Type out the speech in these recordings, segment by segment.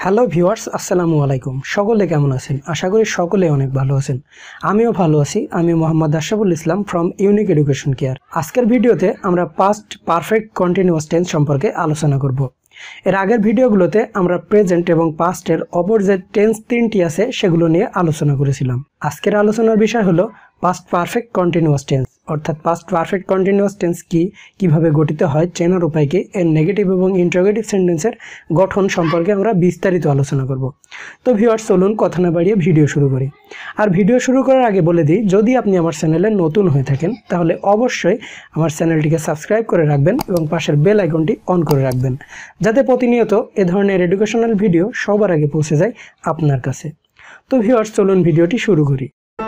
Hello viewers, আসসালামু আলাইকুম। সকলে কেমন আছেন? আশা করি সকলে অনেক ভালো আছেন। আমিও ভালো আছি। আমি Mohammad Ashraful Islam from unique education care. আজকের ভিডিওতে আমরা পাস্ট পারফেক্ট কন্টিনিউয়াস টেন্স সম্পর্কে আলোচনা করব। এর আগের ভিডিওগুলোতে আমরা প্রেজেন্ট এবং পাস্টের অপর যে টেন্স তিনটি আছে সেগুলো নিয়ে আলোচনা করেছিলাম। আজকের আলোচনার বিষয় হলো পাস্ট পারফেক্ট কন্টিনিউয়াস টেন্স, অর্থাৎ পাস্ট পারফেক্ট কন্টিনিউয়াস টেন্স কি, কিভাবে গঠিত হয়, চেনার উপায় কি, এর নেগেটিভ এবং ইন্টারোগেটিভ সেন্টেন্সের গঠন সম্পর্কে আমরা বিস্তারিত আলোচনা করব। তো ভিউয়ার্স, চলুন কথা না বাড়িয়ে ভিডিও শুরু করি। আর ভিডিও শুরু করার আগে বলে দিই, যদি আপনি আমার চ্যানেলে নতুন হয়ে থাকেন তাহলে অবশ্যই আমার চ্যানেলটিকে সাবস্ক্রাইব করে রাখবেন এবং পাশের বেল আইকনটি অন করে রাখবেন, যাতে প্রতিনিয়ত এ ধরনের এডুকেশনাল ভিডিও সবার আগে পৌঁছে যায় আপনার কাছে। তো ভিউয়ার্স, চলুন ভিডিওটি শুরু করি।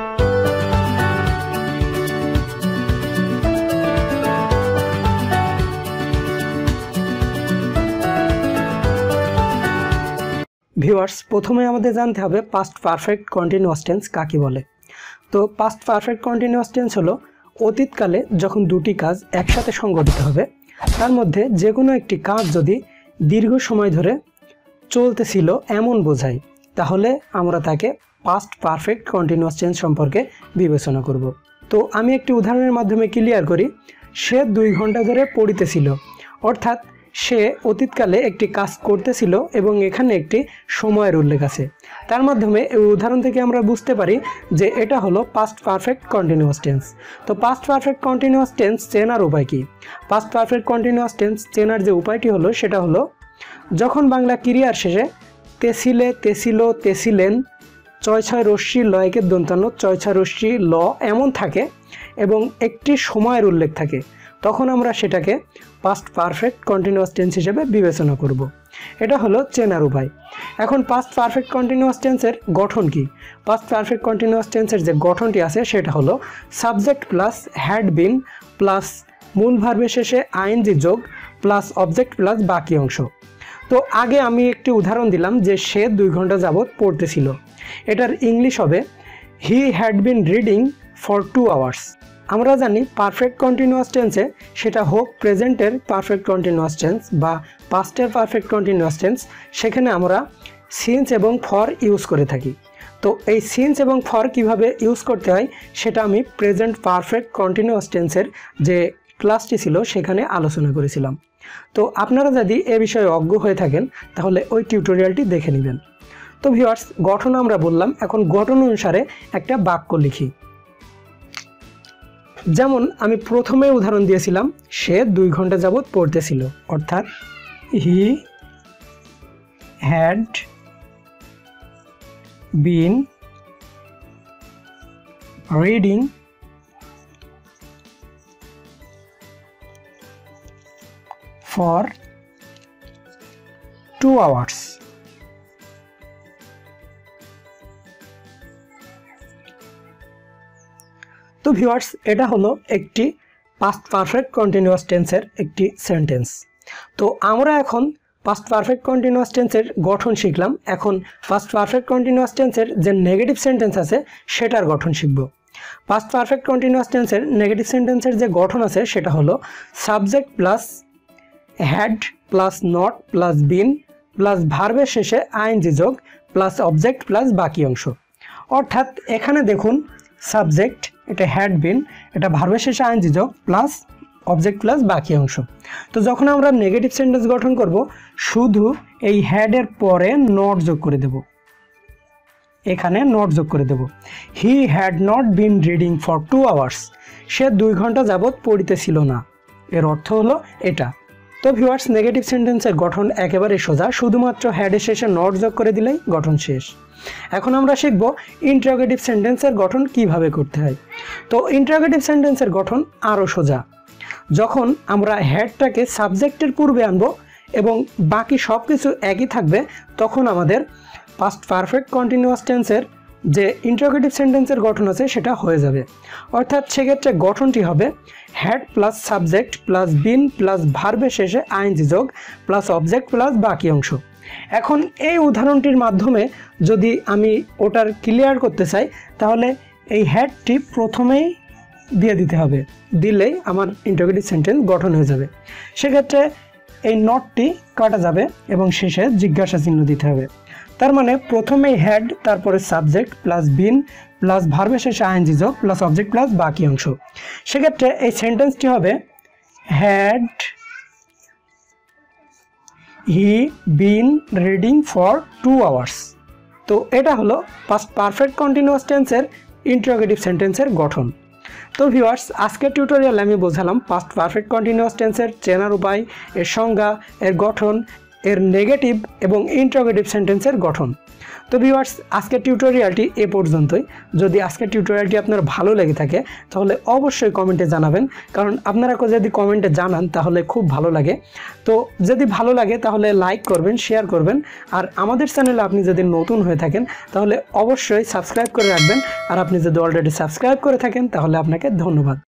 ভিউয়ার্স, প্রথমে আমাদের জানতে হবে পাস্ট পারফেক্ট কন্টিনিউয়াস টেন্স কাকে বলে। তো পাস্ট পারফেক্ট কন্টিনিউয়াস টেন্স হলো অতীতকালে যখন দুটি কাজ একসাথে সংঘটিত হবে, তার মধ্যে যে কোনো একটি কাজ যদি দীর্ঘ সময় ধরে চলতেছিল এমন বোঝায়, তাহলে আমরা তাকে পাস্ট পারফেক্ট কন্টিনিউয়াস টেন্স সম্পর্কে বিবেচনা করব। তো আমি একটি উদাহরণের মাধ্যমে ক্লিয়ার করি। সে 2 ঘন্টা ধরে পড়িতেছিল, অর্থাৎ সে অতীতকালে একটি কাজ করতেছিল এবং এখানে একটি সময়ের উল্লেখ আছে। তার মাধ্যমে এই উদাহরণ থেকে আমরা বুঝতে পারি যে এটা হলো পাস্ট পারফেক্ট কন্টিনিউয়াস টেন্স। তো পাস্ট পারফেক্ট কন্টিনিউয়াস টেন্স চেনার উপায় কি? পাস্ট পারফেক্ট কন্টিনিউয়াস টেন্স চেনার যে উপায়টি হলো সেটা হলো, যখন বাংলা ক্রিয়ার শেষে তেছিলে, তেছিল, তেছিলেন, ছয় ছয় রশ্মি লয়কে দন্তান্ন, ছয় ছয় রশ্মি ল এমন থাকে এবং একটি সময়ের উল্লেখ থাকে, তখন আমরা সেটাকে পাস্ট পারফেক্ট কন্টিনিউয়াস টেন্স হিসেবে বিবেচনা করব। এটা হলো চেনার উপায়। এখন পাস্ট পারফেক্ট কন্টিনিউয়াস টেন্সের গঠন কি? পাস্ট পারফেক্ট কন্টিনিউয়াস টেন্সের যে গঠনটি আছে সেটা হলো subject plus had been plus মূল ভার্বের শেষে আইএনজি যোগ প্লাস অবজেক্ট প্লাস বাকি অংশ। তো আগে আমি একটি উদাহরণ দিলাম যে সে 2 ঘন্টা যাবৎ পড়তেছিল। এটার ইংলিশ হবে he had been reading for 2 hours. আমরা জানি পারফেক্ট কন্টিনিউয়াস টেন্সে, সেটা হোক প্রেজেন্টের পারফেক্ট কন্টিনিউয়াস টেন্স বা পাস্টের পারফেক্ট কন্টিনিউয়াস টেন্স, সেখানে আমরা সিন্স এবং ফর ইউজ করে থাকি। তো এই সিন্স এবং ফর কিভাবে ইউজ করতে হয় সেটা আমি প্রেজেন্ট পারফেক্ট কন্টিনিউয়াস টেন্সের যে ক্লাসটি ছিল সেখানে আলোচনা করেছিলাম। তো আপনারা যদি এ বিষয়ে অজ্ঞ হয়ে থাকেন তাহলে ওই টিউটোরিয়ালটি দেখে নেবেন। তো ভিউয়ার্স, গঠন আমরা বললাম, এখন গঠন অনুসারে একটা বাক্য লিখি। যেমন আমি প্রথমে উদাহরণ দিয়েছিলাম, সে 2 ঘন্টা যাবৎ পড়তেছিল, অর্থাৎ he had been reading for 2 hours. তো ভিউয়ার্স, এটা হলো একটি পাস্ট পারফেক্ট কন্টিনিউয়াস টেন্সের একটি সেন্টেন্স। তো আমরা এখন পাস্ট পারফেক্ট কন্টিনিউয়াস টেন্সের গঠন শিখলাম। এখন পাস্ট পারফেক্ট কন্টিনিউয়াস টেন্সের যে নেগেটিভ সেন্টেন্স আছে সেটার গঠন শিখব। পাস্ট পারফেক্ট কন্টিনিউয়াস টেন্সের নেগেটিভ সেন্টেন্সের যে গঠন আছে সেটা হলো subject plus had plus not plus been plus ভার্বের শেষে আইএনজি যোগ প্লাস অবজেক্ট প্লাস বাকি অংশ। অর্থাৎ এখানে দেখুন, সাবজেক্ট, এটা হ্যাড বিন, এটা ভার্বের শেষে আইএনজি যোগ প্লাস অবজেক্ট প্লাস বাকি অংশ। তো যখন আমরা নেগেটিভ সেন্টেন্স গঠন করব, শুধু এই হ্যাডের পরে নট যোগ করে দেব, এখানে নট যোগ করে দেব। He had not been reading for 2 hours. সে 2 ঘন্টা যাবৎ পড়িতেছিল না। এর অর্থ হলো এটা। তো ভিউয়ার্স, নেগেটিভ সেন্টেন্সের গঠন একেবারে সোজা, শুধুমাত্র হ্যাডের শেষে নট যোগ করে দিলেই গঠন শেষ। এখন আমরা শিখব ইন্টারোগেটিভ সেন্টেন্সের গঠন কিভাবে করতে হয়। তো ইন্টারোগেটিভ সেন্টেন্সের গঠন আরও সোজা। যখন আমরা হ্যাডটাকে সাবজেক্টের পূর্বে আনবো এবং বাকি সব কিছু একই থাকবে, তখন আমাদের পাস্ট পারফেক্ট কন্টিনিউয়াস টেন্সের যে ইন্টারোগেটিভ সেন্টেন্সের গঠন আছে সেটা হয়ে যাবে। অর্থাৎ সেক্ষেত্রে গঠনটি হবে had plus subject plus been plus ভার্বের শেষে আইএনজি যোগ প্লাস অবজেক্ট প্লাস বাকি অংশ। এখন এই উদাহরণটির মাধ্যমে যদি আমি ওটার ক্লিয়ার করতে চাই, তাহলে এই হ্যাডটি প্রথমেই দিয়ে দিতে হবে, দিলেই আমার ইন্টারোগেটিভ সেন্টেন্স গঠন হয়ে যাবে। সেক্ষেত্রে এই নটটি কাটা যাবে এবং শেষে জিজ্ঞাসা চিহ্ন দিতে হবে। তার মানে প্রথমেই হেড, তারপরে সাবজেক্ট প্লাস বিন প্লাস ভার্বের শেষে আইএনজি যোগ প্লাস অবজেক্ট প্লাস বাকি অংশ। সেক্ষেত্রে এই সেন্টেন্সটি হবে had he been reading for 2 hours. তো এটা হলো পাস্ট পারফেক্ট কন্টিনিউয়াস টেন্সের ইন্টারোগেটিভ সেন্টেন্সের গঠন। তো ভিউয়ার্স, আজকের টিউটোরিয়ালে আমি বোঝালাম পাস্ট পারফেক্ট কন্টিনিউয়াস টেন্সের চেনার উপায়, এর সংজ্ঞা, এর গঠন, এর নেগেটিভ এবং ইন্টারোগেটিভ সেন্টেন্সের গঠন। তো ভিউয়ার্স, আজকের টিউটোরিয়ালটি এ পর্যন্তই। যদি আজকের টিউটোরিয়ালটি আপনার ভালো লেগে থাকে তাহলে অবশ্যই কমেন্টে জানাবেন, কারণ আপনারা যদি কমেন্টে জানান তাহলে খুব ভালো লাগে। তো যদি ভালো লাগে তাহলে লাইক করবেন, শেয়ার করবেন, আর আমাদের চ্যানেলে আপনি যদি নতুন হয়ে থাকেন তাহলে অবশ্যই সাবস্ক্রাইব করে রাখবেন। আর আপনি যদি অলরেডি সাবস্ক্রাইব করে থাকেন তাহলে আপনাকে ধন্যবাদ।